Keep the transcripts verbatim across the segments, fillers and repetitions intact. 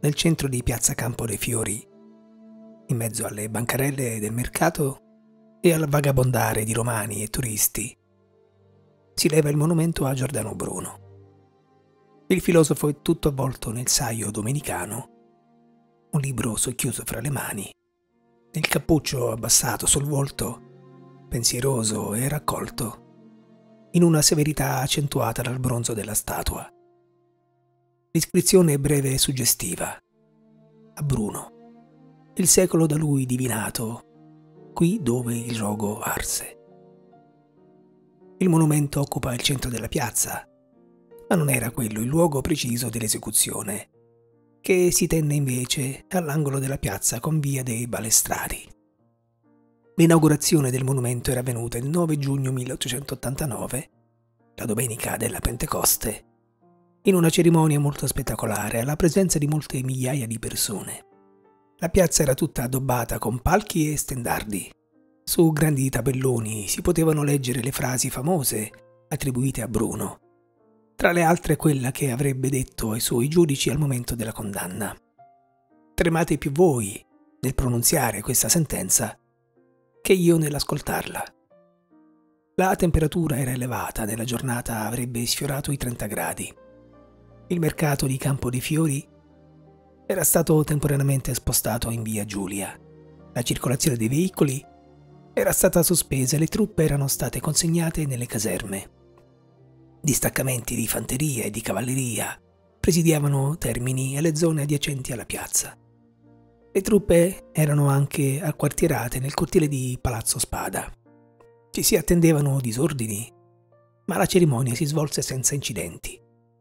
nel centro di piazza Campo dei Fiori, in mezzo alle bancarelle del mercato e al vagabondare di romani e turisti, si leva il monumento a Giordano Bruno. Il filosofo è tutto avvolto nel saio domenicano, un libro socchiuso fra le mani, il cappuccio abbassato sul volto, pensieroso e raccolto, in una severità accentuata dal bronzo della statua. L'iscrizione è breve e suggestiva. A Bruno, il secolo da lui divinato, qui dove il rogo arse. Il monumento occupa il centro della piazza, ma non era quello il luogo preciso dell'esecuzione, che si tenne invece all'angolo della piazza con via dei Balestrari. L'inaugurazione del monumento era avvenuta il nove giugno milleottocentottantanove, la domenica della Pentecoste, in una cerimonia molto spettacolare alla presenza di molte migliaia di persone. La piazza era tutta addobbata con palchi e stendardi. Su grandi tabelloni si potevano leggere le frasi famose attribuite a Bruno, tra le altre quella che avrebbe detto ai suoi giudici al momento della condanna. Tremate più voi nel pronunziare questa sentenza che io nell'ascoltarla. La temperatura era elevata, nella giornata avrebbe sfiorato i trenta gradi. Il mercato di Campo dei Fiori era stato temporaneamente spostato in via Giulia. La circolazione dei veicoli era stata sospesa e le truppe erano state consegnate nelle caserme. Distaccamenti di fanteria e di cavalleria presidiavano Termini e le zone adiacenti alla piazza. Le truppe erano anche acquartierate nel cortile di Palazzo Spada. Ci si attendevano disordini, ma la cerimonia si svolse senza incidenti.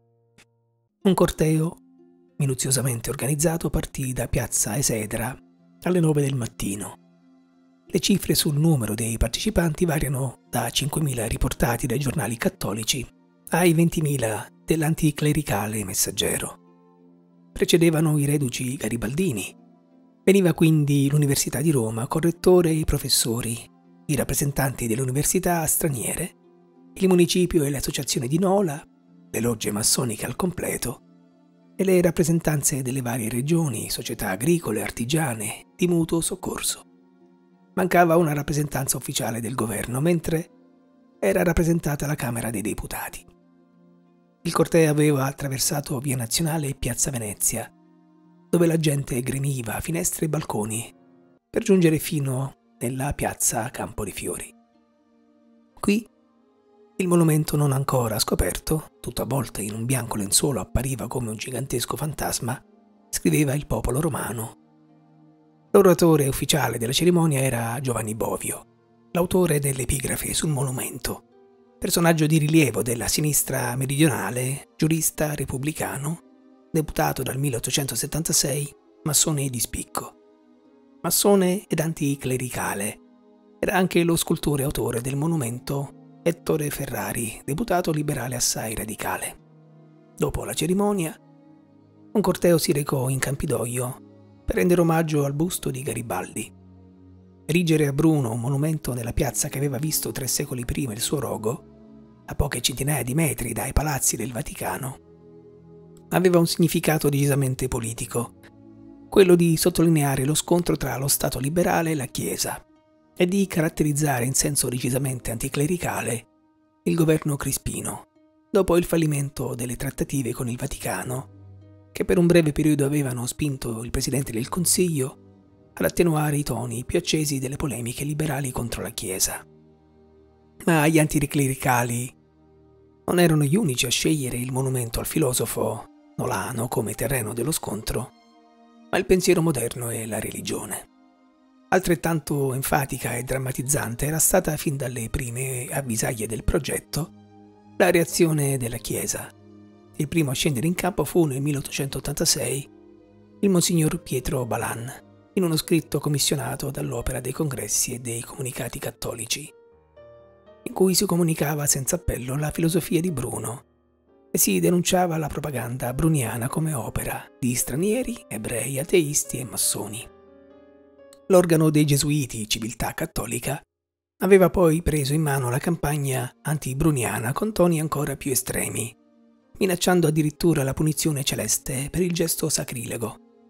Un corteo minuziosamente organizzato partì da piazza Esedra alle nove del mattino. Le cifre sul numero dei partecipanti variano da cinquemila riportati dai giornali cattolici ai ventimila dell'anticlericale Messaggero. Precedevano i reduci garibaldini. Veniva quindi l'Università di Roma con rettore e i professori, i rappresentanti delle università straniere, il municipio e le associazioni di Nola, le logge massoniche al completo e le rappresentanze delle varie regioni, società agricole, artigiane, di mutuo soccorso. Mancava una rappresentanza ufficiale del governo, mentre era rappresentata la Camera dei Deputati. Il corteo aveva attraversato Via Nazionale e Piazza Venezia, dove la gente gremiva finestre e balconi, per giungere fino nella piazza Campo dei Fiori. Qui il monumento non ancora scoperto, tutto avvolto in un bianco lenzuolo, appariva come un gigantesco fantasma, scriveva il popolo romano. L'oratore ufficiale della cerimonia era Giovanni Bovio, l'autore dell'epigrafe sul monumento, personaggio di rilievo della sinistra meridionale, giurista repubblicano, deputato dal milleottocentosettantasei, massone di spicco. Massone ed anticlericale, era anche lo scultore e autore del monumento Ettore Ferrari, deputato liberale assai radicale. Dopo la cerimonia, un corteo si recò in Campidoglio per rendere omaggio al busto di Garibaldi. Erigere a Bruno un monumento nella piazza che aveva visto tre secoli prima il suo rogo, a poche centinaia di metri dai palazzi del Vaticano, aveva un significato decisamente politico, quello di sottolineare lo scontro tra lo Stato liberale e la Chiesa e di caratterizzare in senso decisamente anticlericale il governo Crispino, dopo il fallimento delle trattative con il Vaticano, che per un breve periodo avevano spinto il Presidente del Consiglio ad attenuare i toni più accesi delle polemiche liberali contro la Chiesa. Ma gli anticlericali non erano gli unici a scegliere il monumento al filosofo nolano come terreno dello scontro, ma il pensiero moderno e la religione. Altrettanto enfatica e drammatizzante era stata fin dalle prime avvisaglie del progetto la reazione della Chiesa. Il primo a scendere in campo fu nel milleottocentottantasei il Monsignor Pietro Balan, in uno scritto commissionato dall'Opera dei Congressi e dei Comunicati Cattolici, in cui si comunicava senza appello la filosofia di Bruno e si denunciava la propaganda bruniana come opera di stranieri, ebrei, ateisti e massoni. L'organo dei Gesuiti, Civiltà Cattolica, aveva poi preso in mano la campagna anti-bruniana con toni ancora più estremi, minacciando addirittura la punizione celeste per il gesto sacrilego.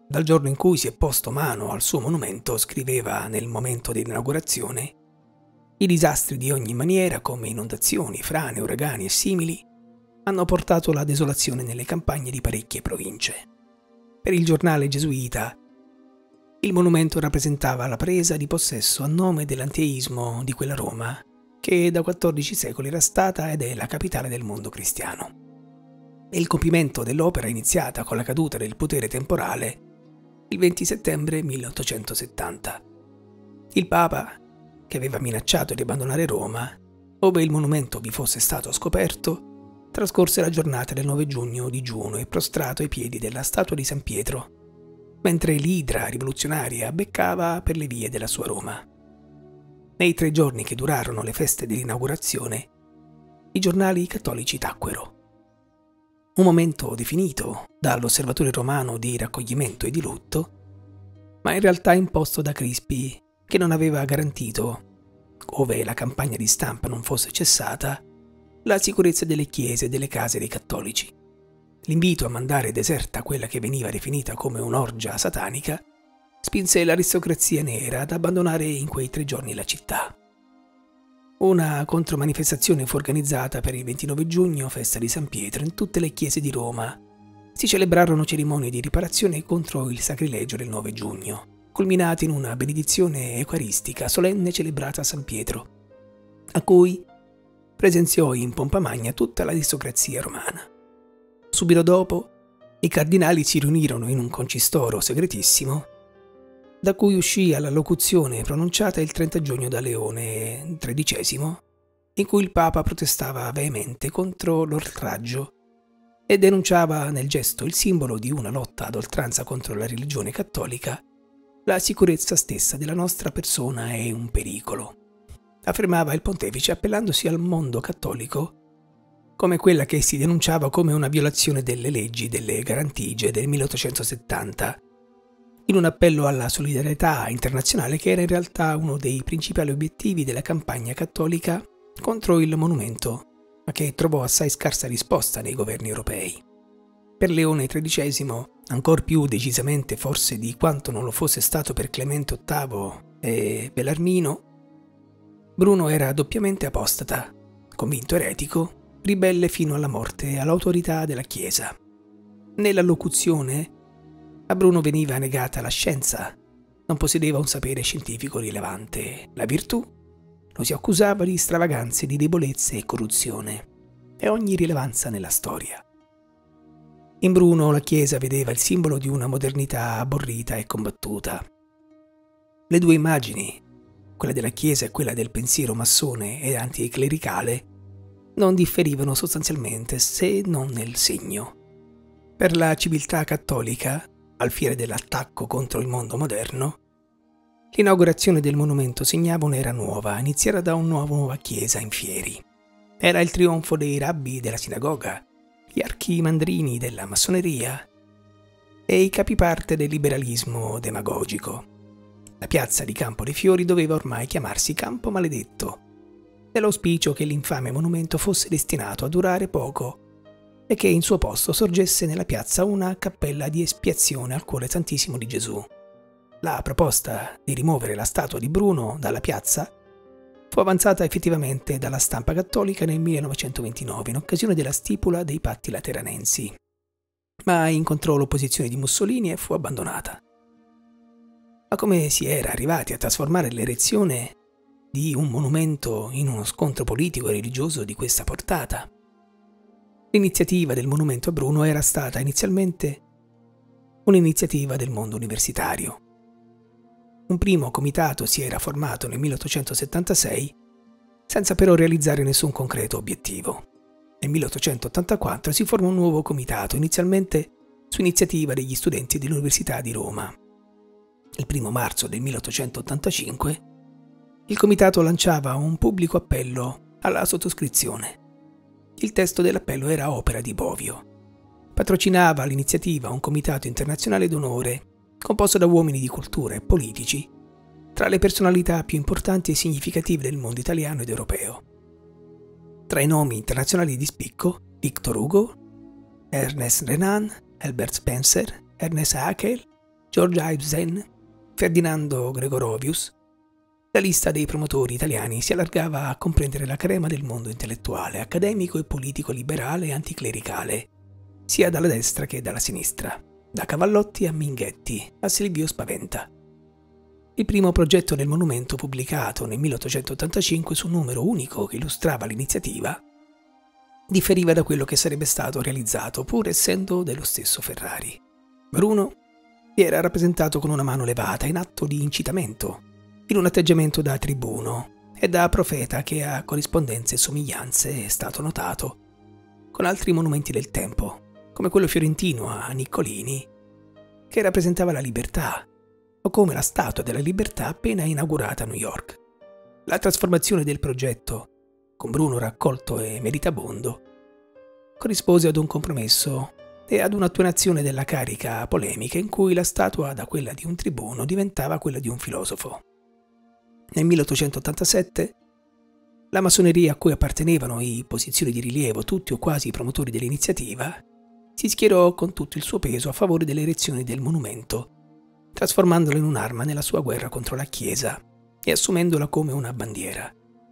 Dal giorno in cui si è posto mano al suo monumento, scriveva nel momento dell'inaugurazione, i disastri di ogni maniera, come inondazioni, frane, uragani e simili, hanno portato la desolazione nelle campagne di parecchie province. Per il giornale gesuita, il monumento rappresentava la presa di possesso a nome dell'anteismo di quella Roma, che da quattordici secoli era stata ed è la capitale del mondo cristiano. E il compimento dell'opera è iniziata con la caduta del potere temporale il venti settembre milleottocentosettanta. Il Papa, che aveva minacciato di abbandonare Roma, ove il monumento vi fosse stato scoperto, trascorse la giornata del nove giugno digiuno e prostrato ai piedi della statua di San Pietro, mentre l'idra rivoluzionaria beccava per le vie della sua Roma. Nei tre giorni che durarono le feste dell'inaugurazione, i giornali cattolici tacquero. Un momento definito dall'Osservatore Romano di raccoglimento e di lutto, ma in realtà imposto da Crispi, che non aveva garantito, ove la campagna di stampa non fosse cessata, la sicurezza delle chiese e delle case dei cattolici. L'invito a mandare deserta quella che veniva definita come un'orgia satanica spinse l'aristocrazia nera ad abbandonare in quei tre giorni la città. Una contromanifestazione fu organizzata per il ventinove giugno, festa di San Pietro, in tutte le chiese di Roma. Si celebrarono cerimonie di riparazione contro il sacrilegio del nove giugno, culminate in una benedizione eucaristica solenne celebrata a San Pietro, a cui presenziò in pompa magna tutta l'aristocrazia romana. Subito dopo, i cardinali si riunirono in un concistoro segretissimo, da cui uscì la locuzione pronunciata il trenta giugno da Leone tredicesimo, in cui il Papa protestava veemente contro l'oltraggio e denunciava nel gesto il simbolo di una lotta ad oltranza contro la religione cattolica. La sicurezza stessa della nostra persona è un pericolo, affermava il pontefice appellandosi al mondo cattolico come quella che si denunciava come una violazione delle leggi delle Garantigie del milleottocentosettanta, in un appello alla solidarietà internazionale che era in realtà uno dei principali obiettivi della campagna cattolica contro il monumento, ma che trovò assai scarsa risposta nei governi europei. Per Leone tredicesimo, ancor più decisamente forse di quanto non lo fosse stato per Clemente ottavo e Bellarmino, Bruno era doppiamente apostata, convinto eretico, ribelle fino alla morte all'autorità della Chiesa. Nella locuzione a Bruno veniva negata la scienza, non possedeva un sapere scientifico rilevante, la virtù, lo si accusava di stravaganze, di debolezze e corruzione, e ogni rilevanza nella storia. In Bruno la Chiesa vedeva il simbolo di una modernità abborrita e combattuta. Le due immagini, quella della Chiesa e quella del pensiero massone e anticlericale, non differivano sostanzialmente se non nel segno. Per la civiltà cattolica, al fiere dell'attacco contro il mondo moderno, l'inaugurazione del monumento segnava un'era nuova, iniziata da una nuova chiesa in fieri. Era il trionfo dei rabbi della sinagoga, gli archimandrini della massoneria e i capiparte del liberalismo demagogico. La piazza di Campo dei Fiori doveva ormai chiamarsi Campo Maledetto, nell'auspicio che l'infame monumento fosse destinato a durare poco e che in suo posto sorgesse nella piazza una cappella di espiazione al cuore santissimo di Gesù. La proposta di rimuovere la statua di Bruno dalla piazza fu avanzata effettivamente dalla stampa cattolica nel millenovecentoventinove in occasione della stipula dei patti lateranensi, ma incontrò l'opposizione di Mussolini e fu abbandonata. Ma come si era arrivati a trasformare l'erezione di un monumento in uno scontro politico e religioso di questa portata? L'iniziativa del monumento a Bruno era stata inizialmente un'iniziativa del mondo universitario. Un primo comitato si era formato nel milleottocentosettantasei senza però realizzare nessun concreto obiettivo. Nel milleottocentottantaquattro si formò un nuovo comitato, inizialmente su iniziativa degli studenti dell'Università di Roma. Il primo marzo del milleottocentottantacinque il comitato lanciava un pubblico appello alla sottoscrizione. Il testo dell'appello era opera di Bovio. Patrocinava l'iniziativa un comitato internazionale d'onore composto da uomini di cultura e politici, tra le personalità più importanti e significative del mondo italiano ed europeo. Tra i nomi internazionali di spicco, Victor Hugo, Ernest Renan, Herbert Spencer, Ernest Haeckel, George Ibsen, Ferdinando Gregorovius, la lista dei promotori italiani si allargava a comprendere la crema del mondo intellettuale, accademico e politico liberale e anticlericale, sia dalla destra che dalla sinistra, da Cavallotti a Minghetti a Silvio Spaventa. Il primo progetto del monumento, pubblicato nel milleottocentottantacinque su un numero unico che illustrava l'iniziativa, differiva da quello che sarebbe stato realizzato, pur essendo dello stesso Ferrari. Bruno era rappresentato con una mano levata in atto di incitamento, in un atteggiamento da tribuno e da profeta che a corrispondenze e somiglianze è stato notato con altri monumenti del tempo, come quello fiorentino a Niccolini, che rappresentava la libertà, o come la Statua della Libertà appena inaugurata a New York. La trasformazione del progetto, con Bruno raccolto e meritabondo, corrispose ad un compromesso e ad un'attenuazione della carica polemica in cui la statua da quella di un tribuno diventava quella di un filosofo. Nel milleottocentottantasette la massoneria a cui appartenevano i posizioni di rilievo, tutti o quasi i promotori dell'iniziativa, si schierò con tutto il suo peso a favore delle erezioni del monumento, trasformandolo in un'arma nella sua guerra contro la Chiesa e assumendola come una bandiera.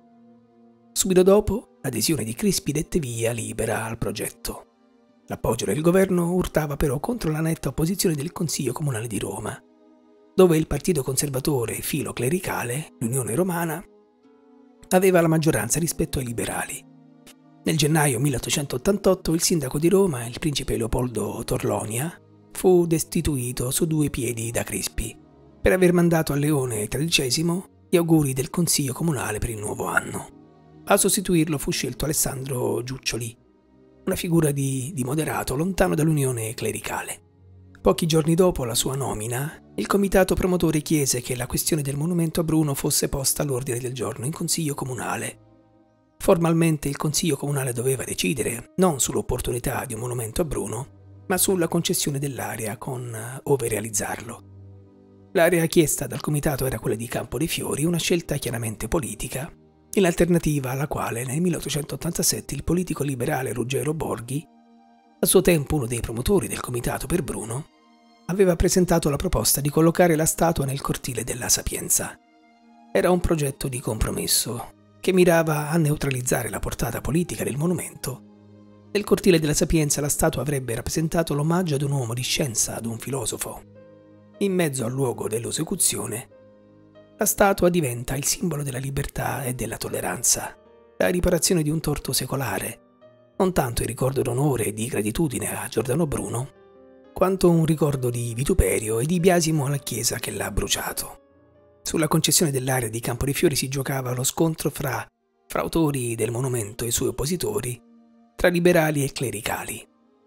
Subito dopo, l'adesione di Crispi dette via libera al progetto. L'appoggio del governo urtava però contro la netta opposizione del Consiglio Comunale di Roma, dove il partito conservatore filo-clericale, l'Unione Romana, aveva la maggioranza rispetto ai liberali. Nel gennaio milleottocentottantotto il sindaco di Roma, il principe Leopoldo Torlonia, fu destituito su due piedi da Crispi per aver mandato a Leone tredicesimo gli auguri del Consiglio Comunale per il nuovo anno. A sostituirlo fu scelto Alessandro Giuccioli, una figura di, di moderato lontano dall'unione clericale. Pochi giorni dopo la sua nomina, il comitato promotore chiese che la questione del monumento a Bruno fosse posta all'ordine del giorno in Consiglio Comunale. Formalmente il Consiglio Comunale doveva decidere non sull'opportunità di un monumento a Bruno, ma sulla concessione dell'area con ove realizzarlo. L'area chiesta dal comitato era quella di Campo dei Fiori, una scelta chiaramente politica, in alternativa alla quale nel milleottocentottantasette il politico liberale Ruggero Borghi, a suo tempo uno dei promotori del comitato per Bruno, aveva presentato la proposta di collocare la statua nel cortile della Sapienza. Era un progetto di compromesso che mirava a neutralizzare la portata politica del monumento. Nel cortile della Sapienza la statua avrebbe rappresentato l'omaggio ad un uomo di scienza, ad un filosofo. In mezzo al luogo dell'esecuzione, la statua diventa il simbolo della libertà e della tolleranza, la riparazione di un torto secolare, non tanto il ricordo d'onore e di gratitudine a Giordano Bruno, quanto un ricordo di vituperio e di biasimo alla Chiesa che l'ha bruciato. Sulla concessione dell'area di Campo dei Fiori si giocava lo scontro fra, fra autori del monumento e i suoi oppositori, tra liberali e clericali.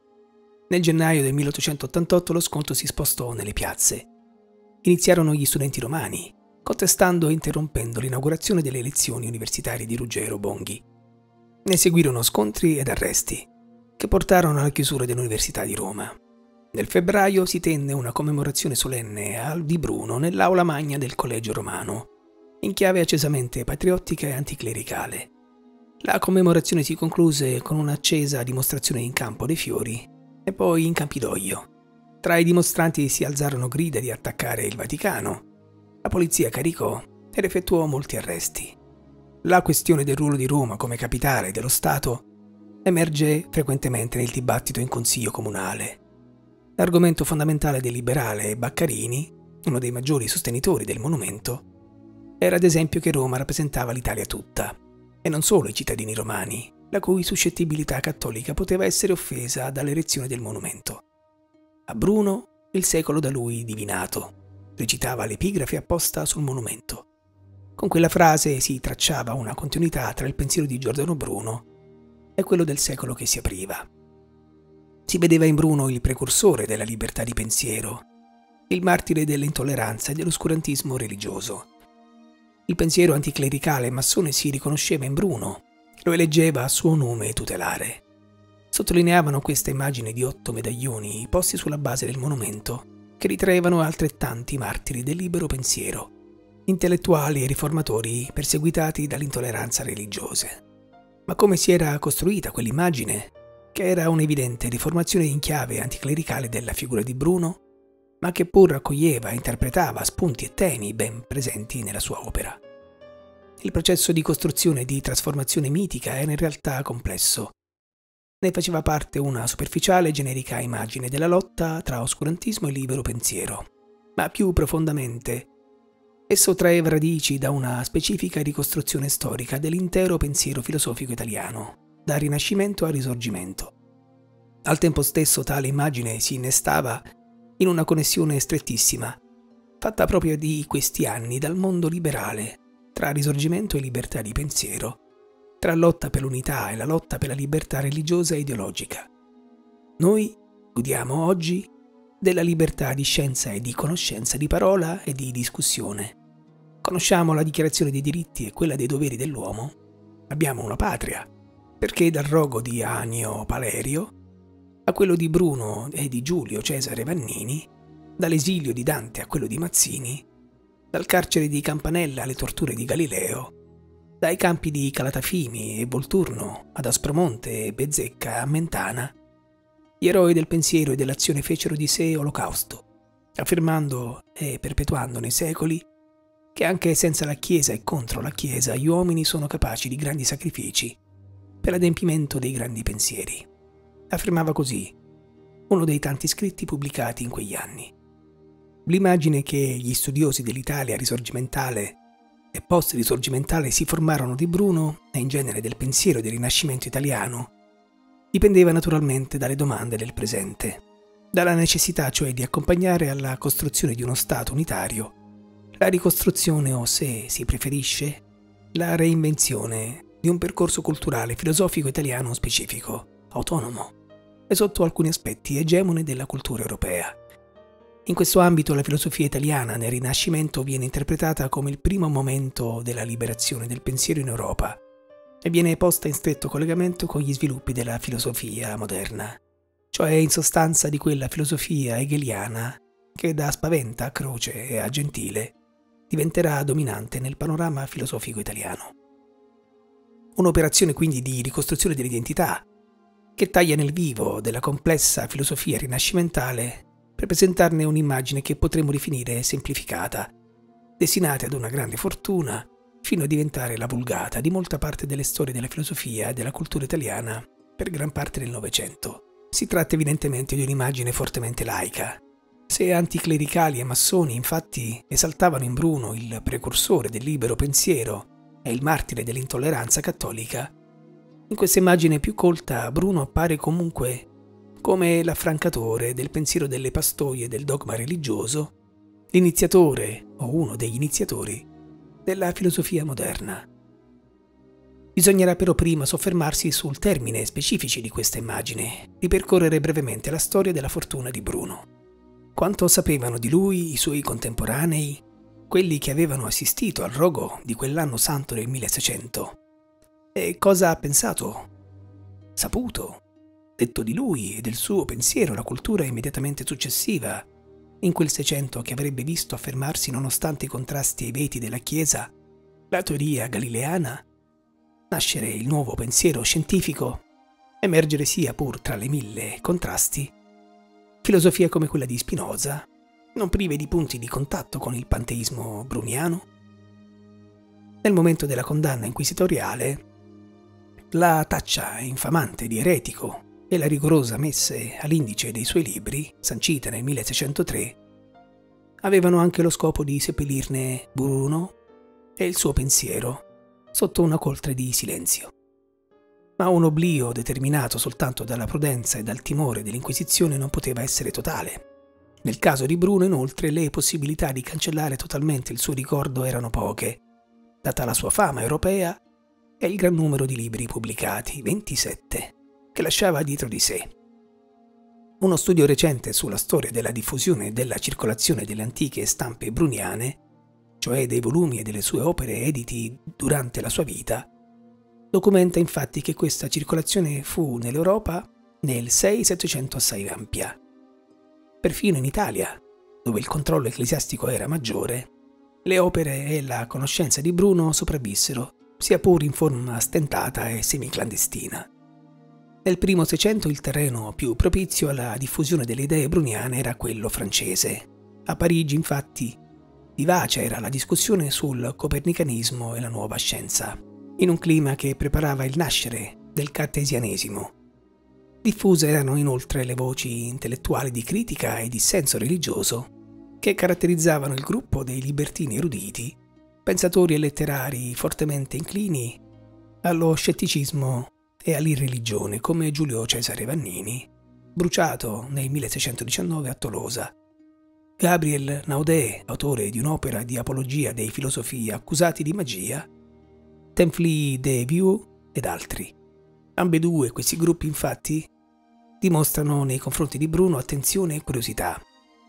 Nel gennaio del milleottocentottantotto lo scontro si spostò nelle piazze. Iniziarono gli studenti romani, contestando e interrompendo l'inaugurazione delle elezioni universitarie di Ruggero Bonghi. Ne seguirono scontri ed arresti, che portarono alla chiusura dell'Università di Roma. Nel febbraio si tenne una commemorazione solenne al di Bruno nell'aula magna del Collegio Romano, in chiave accesamente patriottica e anticlericale. La commemorazione si concluse con un'accesa dimostrazione in Campo dei Fiori e poi in Campidoglio. Tra i dimostranti si alzarono grida di attaccare il Vaticano. La polizia caricò ed effettuò molti arresti. La questione del ruolo di Roma come capitale dello Stato emerge frequentemente nel dibattito in Consiglio Comunale. L'argomento fondamentale del liberale Baccarini, uno dei maggiori sostenitori del monumento, era ad esempio che Roma rappresentava l'Italia tutta, e non solo i cittadini romani, la cui suscettibilità cattolica poteva essere offesa dall'erezione del monumento. A Bruno, il secolo da lui divinato, recitava l'epigrafe apposta sul monumento. Con quella frase si tracciava una continuità tra il pensiero di Giordano Bruno e quello del secolo che si apriva. Si vedeva in Bruno il precursore della libertà di pensiero, il martire dell'intolleranza e dell'oscurantismo religioso. Il pensiero anticlericale e massone si riconosceva in Bruno, lo eleggeva a suo nome tutelare. Sottolineavano questa immagine di otto medaglioni posti sulla base del monumento, che ritraevano altrettanti martiri del libero pensiero, intellettuali e riformatori perseguitati dall'intolleranza religiosa. Ma come si era costruita quell'immagine, che era un'evidente riformazione in chiave anticlericale della figura di Bruno? ma che pur raccoglieva e interpretava spunti e temi ben presenti nella sua opera. Il processo di costruzione e di trasformazione mitica era in realtà complesso. Ne faceva parte una superficiale e generica immagine della lotta tra oscurantismo e libero pensiero, ma più profondamente esso traeva radici da una specifica ricostruzione storica dell'intero pensiero filosofico italiano, dal Rinascimento al Risorgimento. Al tempo stesso tale immagine si innestava in una connessione strettissima, fatta proprio di questi anni dal mondo liberale, tra Risorgimento e libertà di pensiero, tra lotta per l'unità e la lotta per la libertà religiosa e ideologica. Noi godiamo oggi della libertà di scienza e di conoscenza, di parola e di discussione. Conosciamo la Dichiarazione dei diritti e quella dei doveri dell'uomo. Abbiamo una patria, perché dal rogo di Annio Palerio a quello di Bruno e di Giulio Cesare Vannini, dall'esilio di Dante a quello di Mazzini, dal carcere di Campanella alle torture di Galileo, dai campi di Calatafimi e Volturno ad Aspromonte e Bezzecca a Mentana, gli eroi del pensiero e dell'azione fecero di sé olocausto, affermando e perpetuando nei secoli che anche senza la Chiesa e contro la Chiesa gli uomini sono capaci di grandi sacrifici per l'adempimento dei grandi pensieri. Affermava così uno dei tanti scritti pubblicati in quegli anni. L'immagine che gli studiosi dell'Italia risorgimentale e post-risorgimentale si formarono di Bruno e in genere del pensiero del Rinascimento italiano dipendeva naturalmente dalle domande del presente, dalla necessità cioè di accompagnare alla costruzione di uno Stato unitario la ricostruzione o, se si preferisce, la reinvenzione di un percorso culturale filosofico italiano specifico, autonomo e sotto alcuni aspetti egemone della cultura europea. In questo ambito la filosofia italiana nel Rinascimento viene interpretata come il primo momento della liberazione del pensiero in Europa e viene posta in stretto collegamento con gli sviluppi della filosofia moderna, cioè in sostanza di quella filosofia hegeliana che da Spaventa a Croce e a Gentile diventerà dominante nel panorama filosofico italiano. Un'operazione quindi di ricostruzione dell'identità che taglia nel vivo della complessa filosofia rinascimentale per presentarne un'immagine che potremmo definire semplificata, destinata ad una grande fortuna fino a diventare la vulgata di molta parte delle storie della filosofia e della cultura italiana per gran parte del Novecento. Si tratta evidentemente di un'immagine fortemente laica. Se anticlericali e massoni infatti esaltavano in Bruno il precursore del libero pensiero e il martire dell'intolleranza cattolica, in questa immagine più colta Bruno appare comunque come l'affrancatore del pensiero delle pastoie del dogma religioso, l'iniziatore o uno degli iniziatori della filosofia moderna. Bisognerà però prima soffermarsi sul termine specifici di questa immagine, ripercorrere brevemente la storia della fortuna di Bruno. Quanto sapevano di lui i suoi contemporanei, quelli che avevano assistito al rogo di quell'anno santo del milleseicento? E cosa ha pensato, saputo, detto di lui e del suo pensiero la cultura immediatamente successiva, in quel Seicento che avrebbe visto affermarsi, nonostante i contrasti e i veti della Chiesa, la teoria galileana, nascere il nuovo pensiero scientifico, emergere sia pur tra le mille contrasti, filosofie come quella di Spinoza, non prive di punti di contatto con il panteismo bruniano. Nel momento della condanna inquisitoriale, la taccia infamante di eretico e la rigorosa messe all'indice dei suoi libri, sancita nel milleseicentotre, avevano anche lo scopo di seppellirne Bruno e il suo pensiero sotto una coltre di silenzio. Ma un oblio determinato soltanto dalla prudenza e dal timore dell'Inquisizione non poteva essere totale. Nel caso di Bruno, inoltre, le possibilità di cancellare totalmente il suo ricordo erano poche, data la sua fama europea e il gran numero di libri pubblicati, ventisette, che lasciava dietro di sé. Uno studio recente sulla storia della diffusione e della circolazione delle antiche stampe bruniane, cioè dei volumi e delle sue opere editi durante la sua vita, documenta infatti che questa circolazione fu nell'Europa nel sei settecento assai ampia. Perfino in Italia, dove il controllo ecclesiastico era maggiore, le opere e la conoscenza di Bruno sopravvissero, sia pur in forma stentata e semiclandestina. Nel primo Seicento il terreno più propizio alla diffusione delle idee bruniane era quello francese. A Parigi, infatti, vivace era la discussione sul copernicanismo e la nuova scienza, in un clima che preparava il nascere del cartesianesimo. Diffuse erano inoltre le voci intellettuali di critica e dissenso religioso che caratterizzavano il gruppo dei libertini eruditi, pensatori e letterari fortemente inclini allo scetticismo e all'irreligione, come Giulio Cesare Vannini, bruciato nel milleseicentodiciannove a Tolosa, Gabriel Naudé, autore di un'opera di apologia dei filosofi accusati di magia, Temfli de Vieux ed altri. Ambedue questi gruppi, infatti, dimostrano nei confronti di Bruno attenzione e curiosità.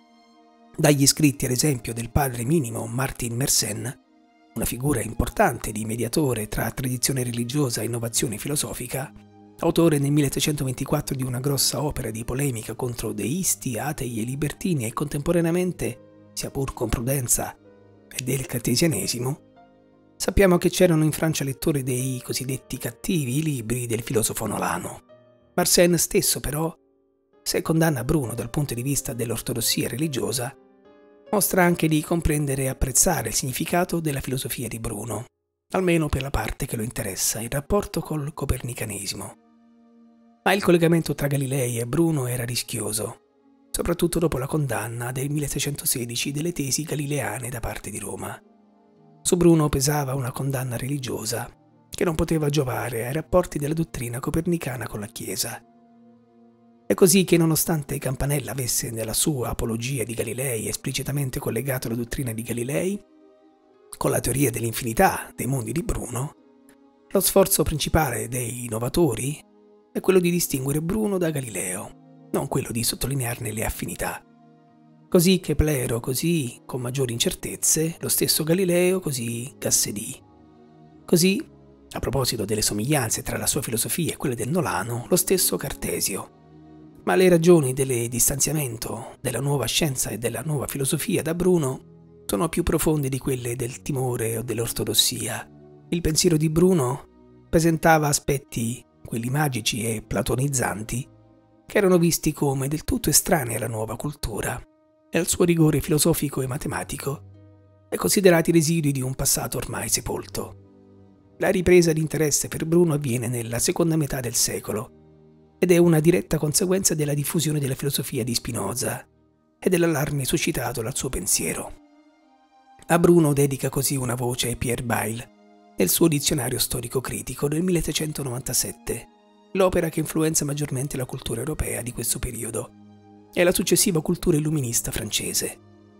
Dagli scritti, ad esempio, del padre minimo Martin Mersenne, una figura importante di mediatore tra tradizione religiosa e innovazione filosofica, autore nel millesettecentoventiquattro di una grossa opera di polemica contro deisti, atei e libertini e contemporaneamente, sia pur con prudenza, e del cartesianesimo, sappiamo che c'erano in Francia lettori dei cosiddetti cattivi libri del filosofo Nolano. Mersenne stesso, però, se condanna Bruno dal punto di vista dell'ortodossia religiosa, mostra anche di comprendere e apprezzare il significato della filosofia di Bruno, almeno per la parte che lo interessa, il rapporto col copernicanesimo. Ma il collegamento tra Galilei e Bruno era rischioso, soprattutto dopo la condanna del milleseicentosedici delle tesi galileane da parte di Roma. Su Bruno pesava una condanna religiosa che non poteva giovare ai rapporti della dottrina copernicana con la Chiesa. È così che, nonostante Campanella avesse nella sua apologia di Galilei esplicitamente collegato la dottrina di Galilei con la teoria dell'infinità dei mondi di Bruno, lo sforzo principale dei innovatori è quello di distinguere Bruno da Galileo, non quello di sottolinearne le affinità. Così Keplero, così, con maggiori incertezze, lo stesso Galileo, così Gassendi. Così, a proposito delle somiglianze tra la sua filosofia e quelle del Nolano, lo stesso Cartesio. Ma le ragioni del distanziamento della nuova scienza e della nuova filosofia da Bruno sono più profonde di quelle del timore o dell'ortodossia. Il pensiero di Bruno presentava aspetti, quelli magici e platonizzanti, che erano visti come del tutto estranei alla nuova cultura e al suo rigore filosofico e matematico, e considerati residui di un passato ormai sepolto. La ripresa di interesse per Bruno avviene nella seconda metà del secolo ed è una diretta conseguenza della diffusione della filosofia di Spinoza e dell'allarme suscitato dal suo pensiero. A Bruno dedica così una voce Pierre Bayle nel suo dizionario storico-critico del millesettecentonovantasette, l'opera che influenza maggiormente la cultura europea di questo periodo e la successiva cultura illuminista francese.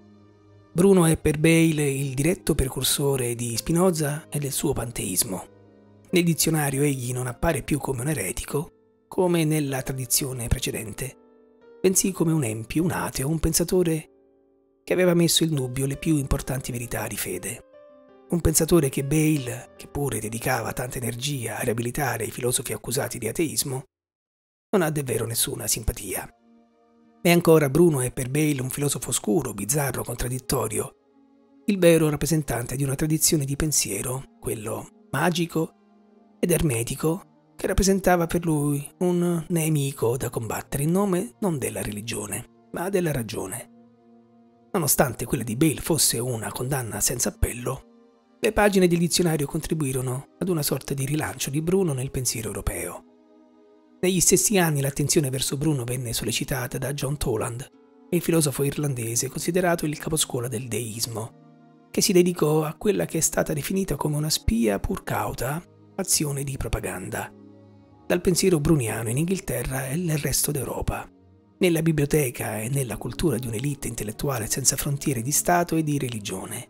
Bruno è per Bayle il diretto precursore di Spinoza e del suo panteismo. Nel dizionario egli non appare più come un eretico, come nella tradizione precedente, bensì come un empio, un ateo, un pensatore che aveva messo in dubbio le più importanti verità di fede. Un pensatore che Bayle, che pure dedicava tanta energia a riabilitare i filosofi accusati di ateismo, non ha davvero nessuna simpatia. E ancora Bruno è per Bayle un filosofo oscuro, bizzarro, contraddittorio, il vero rappresentante di una tradizione di pensiero, quello magico ed ermetico, che rappresentava per lui un nemico da combattere in nome non della religione, ma della ragione. Nonostante quella di Bayle fosse una condanna senza appello, le pagine del dizionario contribuirono ad una sorta di rilancio di Bruno nel pensiero europeo. Negli stessi anni l'attenzione verso Bruno venne sollecitata da John Toland, il filosofo irlandese considerato il caposcuola del deismo, che si dedicò a quella che è stata definita come una spia pur cauta azione di propaganda, dal pensiero bruniano in Inghilterra e nel resto d'Europa, nella biblioteca e nella cultura di un'elite intellettuale senza frontiere di Stato e di religione.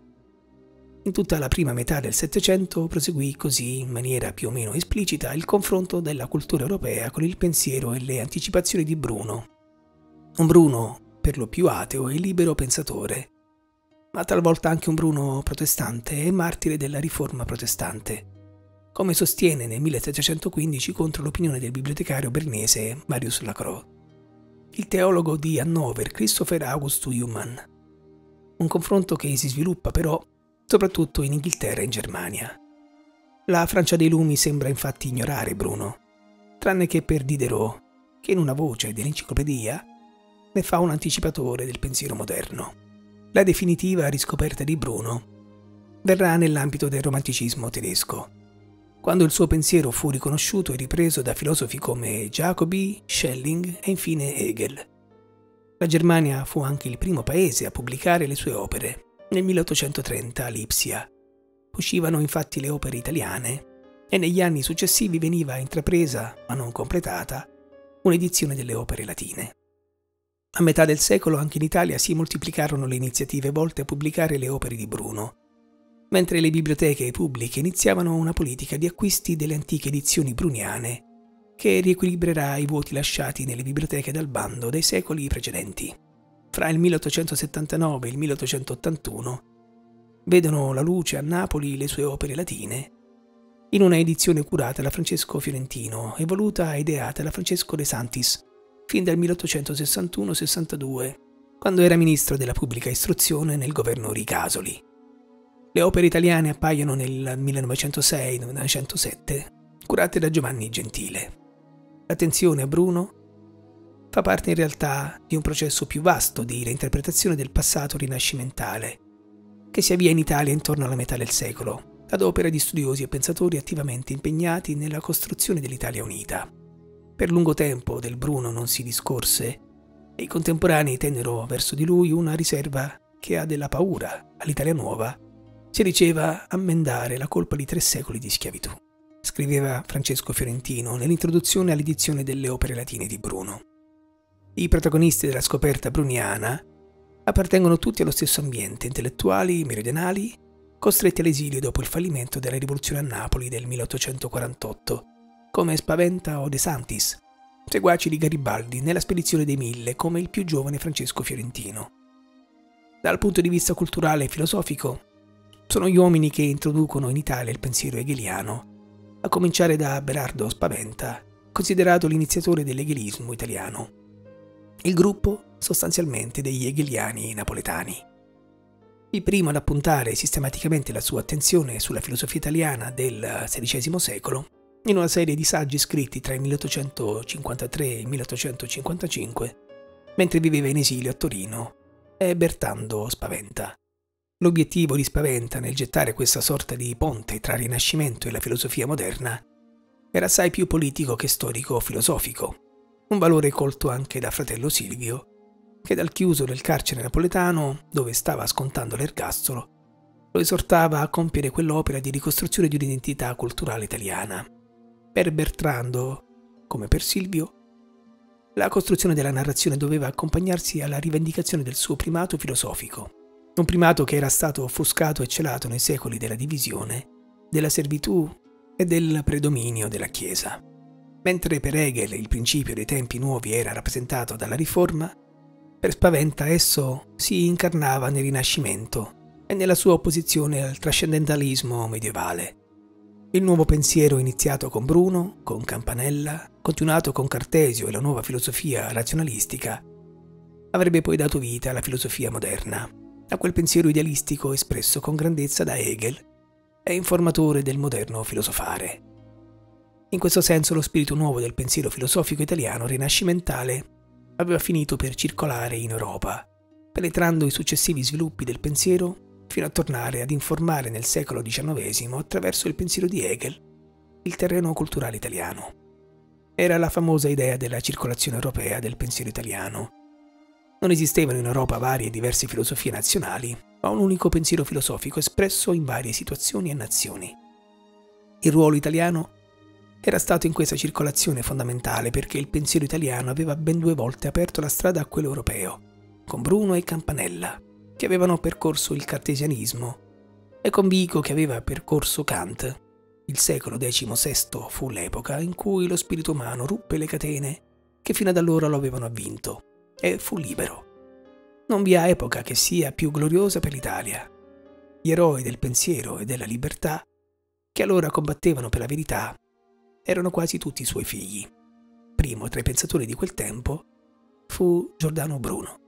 In tutta la prima metà del Settecento proseguì così, in maniera più o meno esplicita, il confronto della cultura europea con il pensiero e le anticipazioni di Bruno. Un Bruno per lo più ateo e libero pensatore, ma talvolta anche un Bruno protestante e martire della riforma protestante, come sostiene nel millesettecentoquindici contro l'opinione del bibliotecario bernese Marius Lacroix, il teologo di Hannover Christopher August Humann. Un confronto che si sviluppa però soprattutto in Inghilterra e in Germania. La Francia dei Lumi sembra infatti ignorare Bruno. tranne che per Diderot, che in una voce dell'enciclopedia ne fa un anticipatore del pensiero moderno. La definitiva riscoperta di Bruno verrà nell'ambito del romanticismo tedesco, quando il suo pensiero fu riconosciuto e ripreso da filosofi come Jacobi, Schelling e infine Hegel. La Germania fu anche il primo paese a pubblicare le sue opere. Nel milleottocentotrenta a Lipsia uscivano infatti le opere italiane e negli anni successivi veniva intrapresa, ma non completata, un'edizione delle opere latine. A metà del secolo anche in Italia si moltiplicarono le iniziative volte a pubblicare le opere di Bruno, mentre le biblioteche pubbliche iniziavano una politica di acquisti delle antiche edizioni bruniane che riequilibrerà i vuoti lasciati nelle biblioteche dal bando dei secoli precedenti. Fra il milleottocentosettantanove e il milleottocentottantuno vedono la luce a Napoli le sue opere latine in una edizione curata da Francesco Fiorentino e voluta e ideata da Francesco De Santis fin dal milleottocentosessantuno sessantadue, quando era ministro della pubblica istruzione nel governo Ricasoli. Le opere italiane appaiono nel millenovecentosei millenovecentosette, curate da Giovanni Gentile. L'attenzione a Bruno fa parte in realtà di un processo più vasto di reinterpretazione del passato rinascimentale, che si avvia in Italia intorno alla metà del secolo, ad opera di studiosi e pensatori attivamente impegnati nella costruzione dell'Italia unita. Per lungo tempo del Bruno non si discorse e i contemporanei tennero verso di lui una riserva che ha della paura all'Italia nuova si diceva ammendare la colpa di tre secoli di schiavitù, scriveva Francesco Fiorentino nell'introduzione all'edizione delle opere latine di Bruno. I protagonisti della scoperta bruniana appartengono tutti allo stesso ambiente, intellettuali meridionali, costretti all'esilio dopo il fallimento della rivoluzione a Napoli del milleottocentoquarantotto, come Spaventa o De Santis, seguaci di Garibaldi nella spedizione dei Mille come il più giovane Francesco Fiorentino. Dal punto di vista culturale e filosofico, sono gli uomini che introducono in Italia il pensiero hegeliano, a cominciare da Abelardo Spaventa, considerato l'iniziatore dell'hegelismo italiano. Il gruppo sostanzialmente degli hegeliani napoletani. Il primo ad appuntare sistematicamente la sua attenzione sulla filosofia italiana del sedicesimo secolo in una serie di saggi scritti tra il milleottocentocinquantatré e il milleottocentocinquantacinque, mentre viveva in esilio a Torino, è Bertando Spaventa. L'obiettivo di Spaventa nel gettare questa sorta di ponte tra il Rinascimento e la filosofia moderna era assai più politico che storico-filosofico, un valore colto anche da fratello Silvio, che dal chiuso del carcere napoletano, dove stava scontando l'ergastolo, lo esortava a compiere quell'opera di ricostruzione di un'identità culturale italiana. Per Bertrando, come per Silvio, la costruzione della narrazione doveva accompagnarsi alla rivendicazione del suo primato filosofico, un primato che era stato offuscato e celato nei secoli della divisione, della servitù e del predominio della Chiesa. Mentre per Hegel il principio dei tempi nuovi era rappresentato dalla Riforma, per Spaventa esso si incarnava nel Rinascimento e nella sua opposizione al trascendentalismo medievale. Il nuovo pensiero iniziato con Bruno, con Campanella, continuato con Cartesio e la nuova filosofia razionalistica, avrebbe poi dato vita alla filosofia moderna, a quel pensiero idealistico espresso con grandezza da Hegel e informatore del moderno filosofare. In questo senso lo spirito nuovo del pensiero filosofico italiano rinascimentale aveva finito per circolare in Europa, penetrando i successivi sviluppi del pensiero fino a tornare ad informare nel secolo diciannovesimo, attraverso il pensiero di Hegel, il terreno culturale italiano. Era la famosa idea della circolazione europea del pensiero italiano. Non esistevano in Europa varie e diverse filosofie nazionali, ma un unico pensiero filosofico espresso in varie situazioni e nazioni. Il ruolo italiano era stato in questa circolazione fondamentale perché il pensiero italiano aveva ben due volte aperto la strada a quello europeo, con Bruno e Campanella, che avevano percorso il cartesianismo, e con Vico che aveva percorso Kant. Il secolo diciassette fu l'epoca in cui lo spirito umano ruppe le catene che fino ad allora lo avevano avvinto e fu libero. Non vi ha epoca che sia più gloriosa per l'Italia. Gli eroi del pensiero e della libertà, che allora combattevano per la verità, erano quasi tutti i suoi figli. Primo tra i pensatori di quel tempo fu Giordano Bruno.